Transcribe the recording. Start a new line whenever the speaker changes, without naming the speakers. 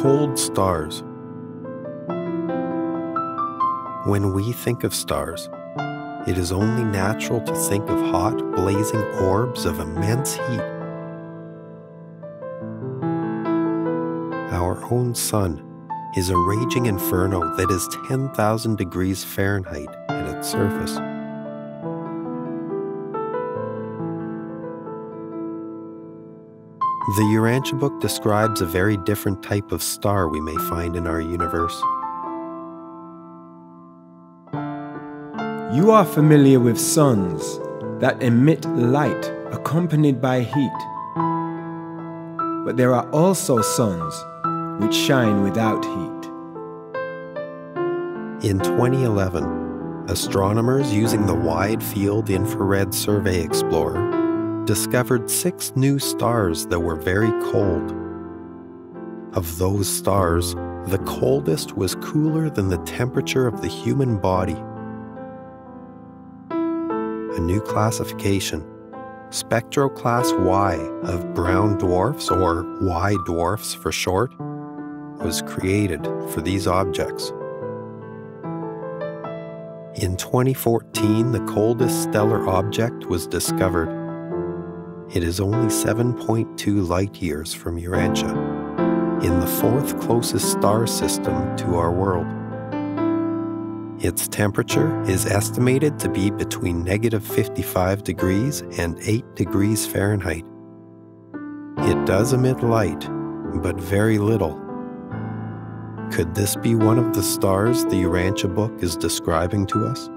Cold stars. When we think of stars, it is only natural to think of hot, blazing orbs of immense heat. Our own sun is a raging inferno that is 10,000 degrees Fahrenheit at its surface. The Urantia book describes a very different type of star we may find in our universe.
You are familiar with suns that emit light accompanied by heat. But there are also suns which shine without heat.
In 2011, astronomers using the Wide Field Infrared Survey Explorer discovered 6 new stars that were very cold. Of those stars, the coldest was cooler than the temperature of the human body. A new classification, Spectroclass Y of brown dwarfs, or Y dwarfs for short, was created for these objects. In 2014, the coldest stellar object was discovered. It is only 7.2 light-years from Urantia, in the 4th closest star system to our world. Its temperature is estimated to be between -55 degrees and 8 degrees Fahrenheit. It does emit light, but very little. Could this be one of the stars the Urantia book is describing to us?